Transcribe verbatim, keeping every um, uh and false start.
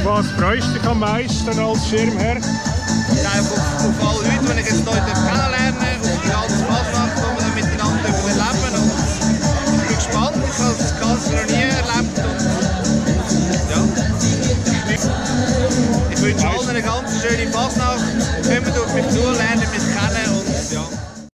was freust du dich am meisten als Schirmherr? Auf, auf alle Leute, die ich jetzt hier kennenlerne, auf die ganze Fasnacht, die wir miteinander erleben. Und ich bin gespannt, ich habe das Ganze noch nie erlebt. Und, ja. Ich wünsche allen eine ganz schöne Fasnacht. Kommt auf mich zu, lernen